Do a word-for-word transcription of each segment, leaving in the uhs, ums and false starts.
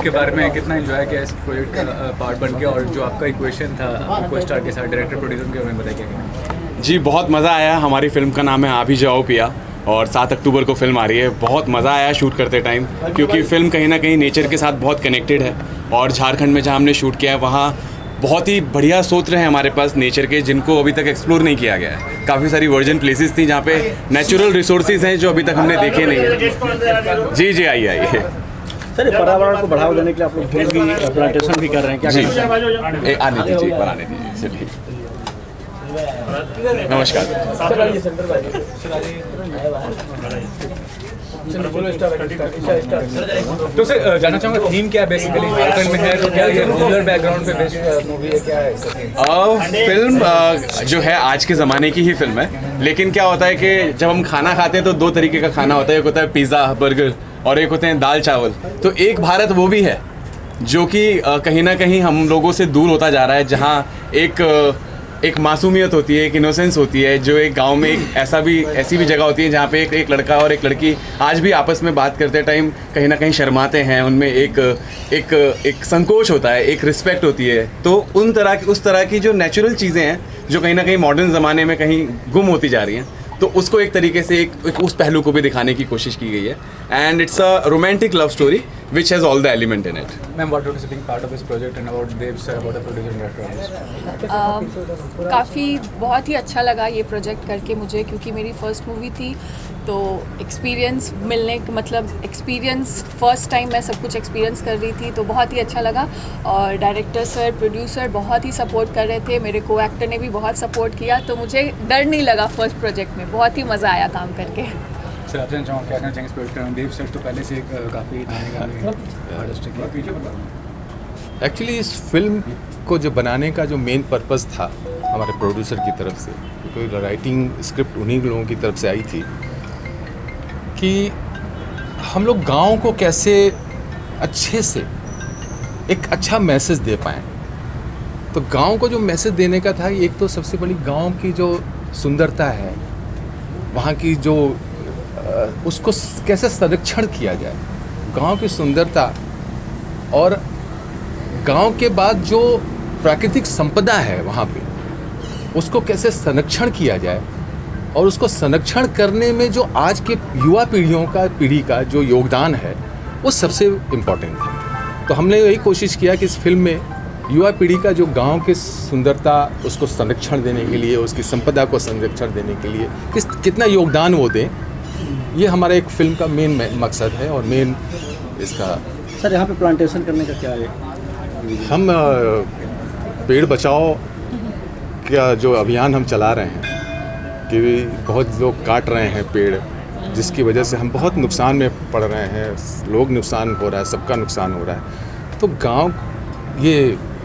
के बारे में कितना एंजॉय किया इस प्रोजेक्ट का पार्ट बन के, और जो आपका इक्वेशन था को स्टार के साथ डायरेक्टर प्रोड्यूसर के बारे में बताइए क्या? जी बहुत मज़ा आया। हमारी फिल्म का नाम है आ भी जाओ पिया, और सात अक्टूबर को फिल्म आ रही है। बहुत मज़ा आया शूट करते टाइम, क्योंकि फ़िल्म कहीं ना कहीं नेचर के साथ बहुत कनेक्टेड है। और झारखंड में जहाँ हमने शूट किया है वहाँ बहुत ही बढ़िया स्रोत हैं हमारे पास नेचर के, जिनको अभी तक एक्सप्लोर नहीं किया गया है। काफ़ी सारी वर्जिन प्लेसेस थी जहाँ पे नेचुरल रिसोर्सेज हैं जो अभी तक हमने देखे नहीं है। जी जी आइए आइए। सर पर्यावरण को बढ़ावा देने के लिए आप लोग फूल की प्लांटेशन भी कर रहे हैं क्या? जी आने दीजिए, बनाने दीजिए। चलिए नमस्कार। तो सर जानना चाहूँगा थीम क्या बेसिकली झारखंड में है, तो क्या ये रूरल बैकग्राउंड पे बेस्ड मूवी है, क्या है इसका? फिल्म जो है आज के ज़माने की ही फिल्म है, लेकिन क्या होता है कि जब हम खाना खाते हैं तो दो तरीके का खाना होता है। एक होता है पिज़्ज़ा बर्गर और एक होते हैं दाल चावल। तो एक भारत वो भी है जो कि कहीं ना कहीं हम लोगों से दूर होता जा रहा है, जहाँ एक एक मासूमियत होती है, एक इनोसेंस होती है, जो एक गांव में एक ऐसा भी ऐसी भी जगह होती है जहाँ पे एक एक लड़का और एक लड़की आज भी आपस में बात करते टाइम कहीं ना कहीं शर्माते हैं। उनमें एक एक एक संकोच होता है, एक रिस्पेक्ट होती है। तो उन तरह की उस तरह की जो नेचुरल चीज़ें हैं जो कहीं ना कहीं मॉडर्न ज़माने में कहीं गुम होती जा रही हैं, तो उसको एक तरीके से एक, एक उस पहलू को भी दिखाने की कोशिश की गई है। And it's a romantic love story which has all the element in it. Ma'am, what was being part of this project and about Dev sir, about the producer and director? uh, काफ़ी बहुत ही अच्छा लगा ये project करके मुझे, क्योंकि मेरी first movie थी। तो एक्सपीरियंस मिलने मतलब एक्सपीरियंस फर्स्ट टाइम मैं सब कुछ एक्सपीरियंस कर रही थी, तो बहुत ही अच्छा लगा। और डायरेक्टर सर, प्रोड्यूसर बहुत ही सपोर्ट कर रहे थे, मेरे को एक्टर ने भी बहुत सपोर्ट किया, तो मुझे डर नहीं लगा फर्स्ट प्रोजेक्ट में। बहुत ही मज़ा आया काम करके। सर आप जानना चाहूँगा क्या कहना चाहेंगे इस प्रोजेक्ट में? देव सर तो पहले से काफ़ी आर्टिस्ट है। एक्चुअली इस फिल्म को जो बनाने का जो मेन पर्पस था हमारे प्रोड्यूसर की तरफ से, क्योंकि राइटिंग स्क्रिप्ट उन्हीं लोगों की तरफ से आई थी, कि हम लोग गांव को कैसे अच्छे से एक अच्छा मैसेज दे पाएँ। तो गांव को जो मैसेज देने का था, एक तो सबसे बड़ी गांव की जो सुंदरता है, वहाँ की जो उसको कैसे संरक्षण किया जाए, गांव की सुंदरता, और गांव के बाद जो प्राकृतिक संपदा है वहाँ पे उसको कैसे संरक्षण किया जाए, और उसको संरक्षण करने में जो आज के युवा पीढ़ियों का पीढ़ी का जो योगदान है वो सबसे इम्पोर्टेंट है। तो हमने यही कोशिश किया कि इस फिल्म में युवा पीढ़ी का जो गांव की सुंदरता उसको संरक्षण देने के लिए, उसकी संपदा को संरक्षण देने के लिए किस कितना योगदान वो दें, ये हमारा एक फिल्म का मेन मकसद है और मेन इसका। सर यहाँ पे प्लांटेशन करने का क्या है? हम पेड़ बचाओ का जो अभियान हम चला रहे हैं, कि बहुत लोग काट रहे हैं पेड़, जिसकी वजह से हम बहुत नुकसान में पड़ रहे हैं, लोग नुकसान हो रहा है, सबका नुकसान हो रहा है। तो गांव ये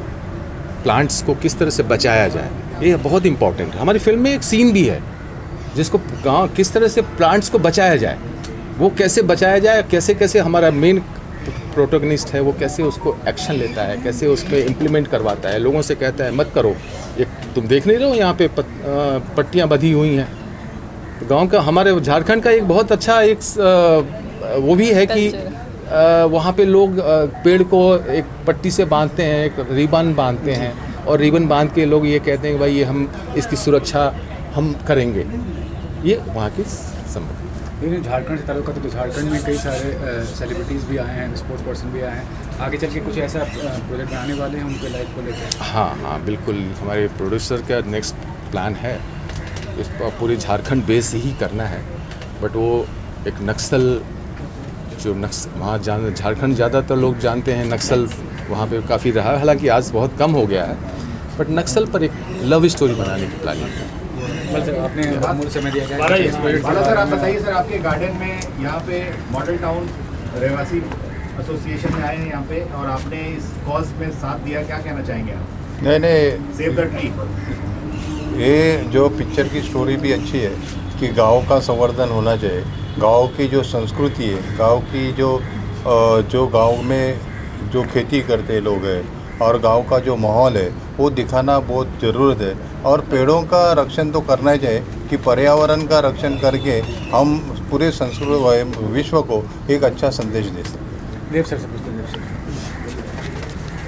प्लांट्स को किस तरह से बचाया जाए, ये बहुत इम्पोर्टेंट है। हमारी फिल्म में एक सीन भी है जिसको गांव किस तरह से प्लांट्स को बचाया जाए, वो कैसे बचाया जाए, कैसे कैसे हमारा मेन प्रोटोगनिस्ट है वो कैसे उसको एक्शन लेता है, कैसे उसमें इम्प्लीमेंट करवाता है, लोगों से कहता है मत करो, एक तुम देख नहीं रहे हो यहाँ पे पत, पट्टियाँ बंधी हुई हैं। तो गांव का हमारे झारखंड का एक बहुत अच्छा एक आ, वो भी है कि आ, वहाँ पे लोग आ, पेड़ को एक पट्टी से बांधते हैं, एक रिबन बांधते हैं, और रिबन बांध के लोग ये कहते हैं कि भाई ये हम इसकी सुरक्षा हम करेंगे। ये वहाँ की संबंध। लेकिन झारखंड से ताल्लुक का, तो झारखंड में कई सारे सेलिब्रिटीज़ भी आए हैं, स्पोर्ट्स पर्सन भी आए हैं, आगे चल के कुछ ऐसा प्रोजेक्ट बनाने वाले हैं उनके लाइफ को लेकर? हाँ हाँ बिल्कुल, हमारे प्रोड्यूसर का नेक्स्ट प्लान है इस पूरे झारखंड बेस ही करना है। बट वो एक नक्सल जो नक्स वहाँ जान झारखंड ज़्यादातर लोग जानते हैं, नक्सल वहाँ पे काफ़ी रहा, हालांकि आज बहुत कम हो गया है, बट नक्सल पर एक लव स्टोरी बनाने की प्लानिंग है। सर आपने अमूल समय दिया गया सर, आप बताइए सर, आपके गार्डन में यहाँ पे मॉडल टाउन रहवासी एसोसिएशन में आए हैं यहाँ पे, और आपने इस कॉज में साथ दिया, क्या कहना चाहेंगे आप? नहीं नहीं, सेव द ट्री। ये जो पिक्चर की स्टोरी भी अच्छी है कि गांव का संवर्धन होना चाहिए, गांव की जो संस्कृति है, गांव की जो जो गांव में जो खेती करते लोग हैं और गांव का जो माहौल है वो दिखाना बहुत ज़रूरत है। और पेड़ों का रक्षण तो करना ही चाहिए कि पर्यावरण का रक्षण करके हम पूरे संस्कृत विश्व को एक अच्छा संदेश दे सकते हैं। देव सर से पूछते हैं।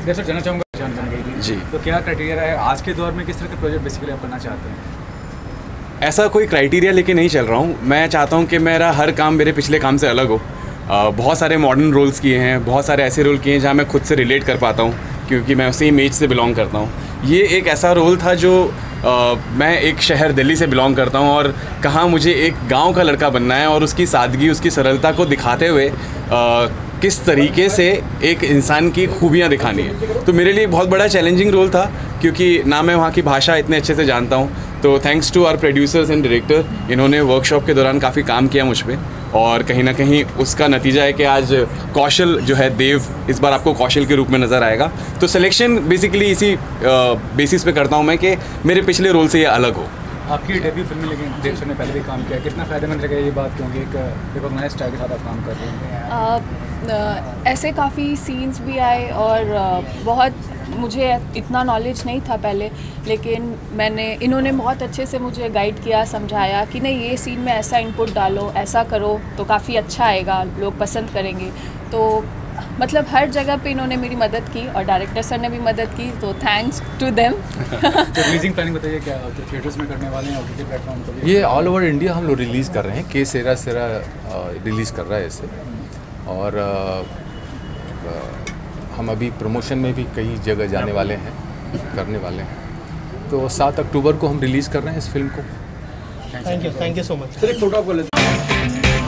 देर सर जानना चाहूँगा जान बन गई थी जी। तो क्या क्राइटेरिया है आज के दौर में, किस तरह के प्रोजेक्ट बेसिकली आप करना चाहते हैं? ऐसा कोई क्राइटेरिया लेके नहीं चल रहा हूँ। मैं चाहता हूँ कि मेरा हर काम मेरे पिछले काम से अलग हो। आ, बहुत सारे मॉडर्न रोल्स किए हैं, बहुत सारे ऐसे रोल किए हैं जहाँ मैं खुद से रिलेट कर पाता हूँ, क्योंकि मैं सेम एज से बिलोंग करता हूँ। ये एक ऐसा रोल था जो आ, मैं एक शहर दिल्ली से बिलोंग करता हूँ और कहाँ मुझे एक गांव का लड़का बनना है और उसकी सादगी, उसकी सरलता को दिखाते हुए आ, किस तरीके से एक इंसान की खूबियाँ दिखानी है। तो मेरे लिए बहुत बड़ा चैलेंजिंग रोल था, क्योंकि ना मैं वहाँ की भाषा इतने अच्छे से जानता हूँ। तो thanks to our producers and director, इन्होंने वर्कशॉप के दौरान काफ़ी काम किया मुझ पे, और कहीं ना कहीं उसका नतीजा है कि आज कौशल जो है, देव इस बार आपको कौशल के रूप में नज़र आएगा। तो सिलेक्शन बेसिकली इसी बेसिस पे करता हूँ मैं कि मेरे पिछले रोल से ये अलग हो। आपकी डेब्यू फिल्म में लेकिन देव सर ने पहले भी काम किया, कितना फ़ायदेमंद रहेगा ये बात, क्योंकि एक रिकॉग्नाइज्ड स्टार के साथ आप काम कर रहे हैं? आ, आ, ऐसे काफ़ी सीन्स भी आए और आ, बहुत मुझे इतना नॉलेज नहीं था पहले, लेकिन मैंने इन्होंने बहुत अच्छे से मुझे गाइड किया, समझाया कि नहीं ये सीन में ऐसा इनपुट डालो, ऐसा करो तो काफ़ी अच्छा आएगा, लोग पसंद करेंगे। तो मतलब हर जगह पे इन्होंने मेरी मदद की और डायरेक्टर सर ने भी मदद की, तो थैंक्स टू देम। तो रिलीजिंग प्लानिंग बताइए, क्या तो थिएटर्स में करने वाले हैं, ओटीटी प्लेटफॉर्म पर? ये ऑल ओवर इंडिया हम लोग रिलीज़ कर रहे हैं। के सेरा सेरा रिलीज़ कर रहा है इसे, और आ, आ, हम अभी प्रमोशन में भी कई जगह जाने वाले हैं, करने वाले हैं। तो सात अक्टूबर को हम रिलीज़ कर रहे हैं इस फिल्म को। Thank you, thank you so much. Sir एक फोटो आपको